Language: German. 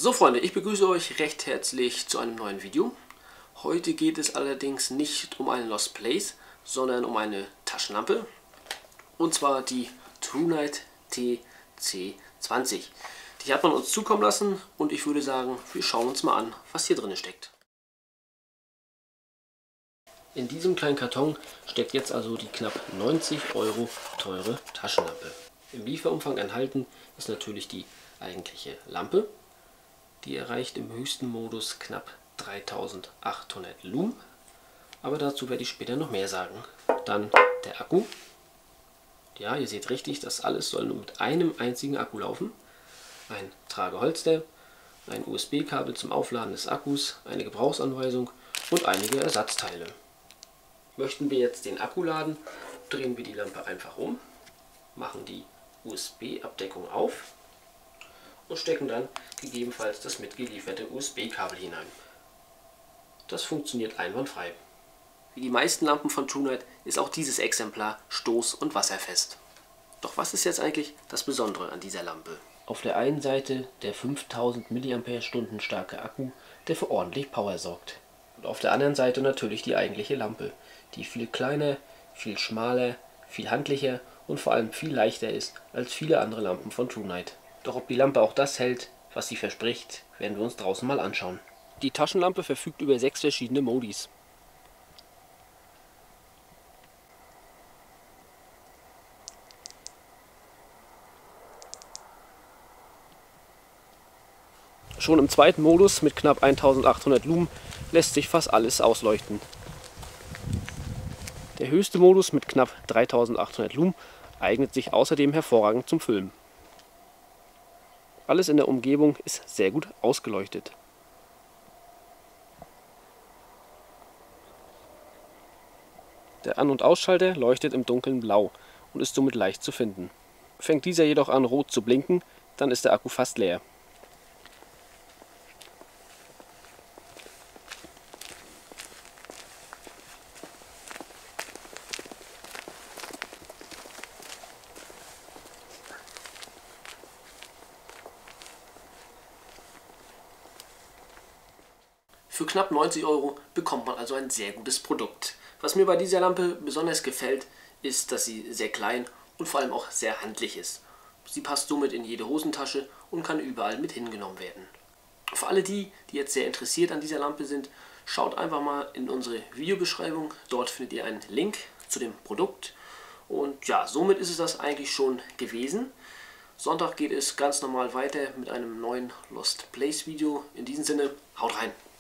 So Freunde, ich begrüße euch recht herzlich zu einem neuen Video. Heute geht es allerdings nicht um einen Lost Place, sondern um eine Taschenlampe. Und zwar die TrueNight TC20. Die hat man uns zukommen lassen und ich würde sagen, wir schauen uns mal an, was hier drin steckt. In diesem kleinen Karton steckt jetzt also die knapp 90 € teure Taschenlampe. Im Lieferumfang enthalten ist natürlich die eigentliche Lampe. Die erreicht im höchsten Modus knapp 3800 Lumen, aber dazu werde ich später noch mehr sagen. Dann der Akku. Ja, ihr seht richtig, das alles soll nur mit einem einzigen Akku laufen. Ein Trageholster, ein USB-Kabel zum Aufladen des Akkus, eine Gebrauchsanweisung und einige Ersatzteile. Möchten wir jetzt den Akku laden, drehen wir die Lampe einfach um, machen die USB-Abdeckung auf und stecken dann gegebenenfalls das mitgelieferte USB-Kabel hinein. Das funktioniert einwandfrei. Wie die meisten Lampen von TrueNight ist auch dieses Exemplar stoß- und wasserfest. Doch was ist jetzt eigentlich das Besondere an dieser Lampe? Auf der einen Seite der 5000 mAh starke Akku, der für ordentlich Power sorgt. Und auf der anderen Seite natürlich die eigentliche Lampe, die viel kleiner, viel schmaler, viel handlicher und vor allem viel leichter ist als viele andere Lampen von TrueNight. Doch ob die Lampe auch das hält, was sie verspricht, werden wir uns draußen mal anschauen. Die Taschenlampe verfügt über 6 verschiedene Modis. Schon im zweiten Modus mit knapp 1800 Lumen lässt sich fast alles ausleuchten. Der höchste Modus mit knapp 3800 Lumen eignet sich außerdem hervorragend zum Filmen. Alles in der Umgebung ist sehr gut ausgeleuchtet. Der An- und Ausschalter leuchtet im Dunkeln blau und ist somit leicht zu finden. Fängt dieser jedoch an rot zu blinken, dann ist der Akku fast leer. Für knapp 90 € bekommt man also ein sehr gutes Produkt. Was mir bei dieser Lampe besonders gefällt, ist, dass sie sehr klein und vor allem auch sehr handlich ist. Sie passt somit in jede Hosentasche und kann überall mit hingenommen werden. Für alle die jetzt sehr interessiert an dieser Lampe sind, schaut einfach mal in unsere Videobeschreibung. Dort findet ihr einen Link zu dem Produkt. Und ja, somit ist es das eigentlich schon gewesen. Sonntag geht es ganz normal weiter mit einem neuen Lost Place Video. In diesem Sinne, haut rein!